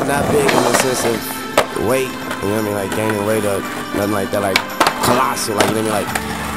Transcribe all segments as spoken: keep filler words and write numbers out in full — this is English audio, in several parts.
not big in the sense of weight, you know what I mean, like gaining weight or nothing like that, like colossal, like, you know what I mean, like.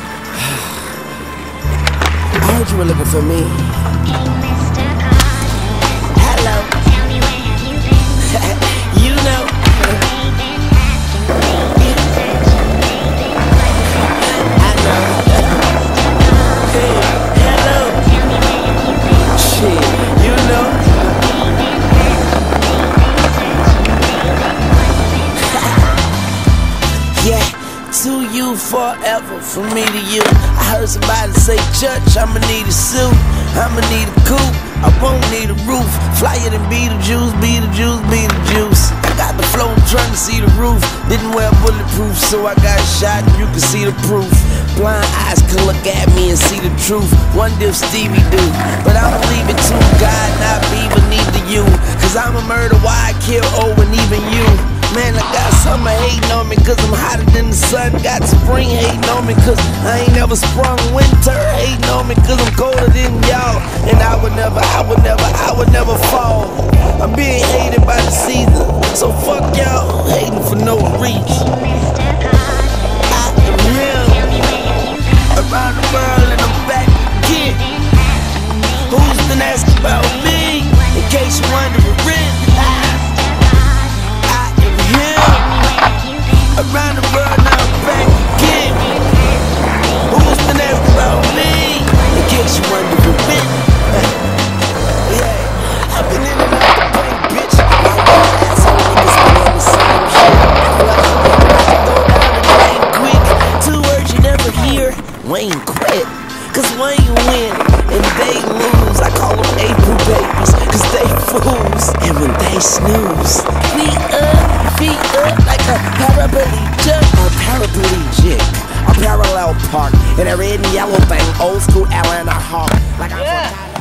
I heard you were looking for me. Hey, Mister Carter. Hello. Tell me where have you been? You know. They've been asking, they've been searching, they've been wondering. I know. Hey, hello. Tell me where have you been? Shit, you know. They've been asking, they've been searching, they've been wondering. Yeah, to you forever, from me to you. I heard somebody say, Church, I'ma need a suit, I'ma need a coupe, I won't need a roof. Flyer than Beetlejuice, Beetlejuice, Beetlejuice. I got the flow, I'm trying to see the roof. Didn't wear bulletproof, so I got shot and you can see the proof. Blind eyes can look at me and see the truth. Wonder if Stevie do, but I'ma leave it to God, not me, but neither you. Cause I'm a murder, why I kill, oh, and even you. Man, I got summer hating on me cause I'm hotter than the sun. Got spring hating on me cause I ain't never sprung. Winter hating on me cause I'm colder than y'all. And I would never, I would never, I would never fall. I'm being hated by the season, so fuck y'all hating for no reason. Hey, Mister Carter. I am real, Tell me where have you been? around the world and I'm back again. Been asking, they've Who's been asking about me? In case you wondering, I I am here, around the world now I'm back again. Who's been asking about me? In case you wondering, yeah, I've been in and out the bank, bitch. My white asshole niggas been on the same shit. I can go down the drain quick. Two words you never hear, Wayne quit. Cause Wayne win and they lose. I call them April babies, cause they fools. And when they snooze, we up, feet up like a paraplegic, a paraplegic, a parallel park in a red and yellow thing, old school Atlanta Hawk. Like I'm from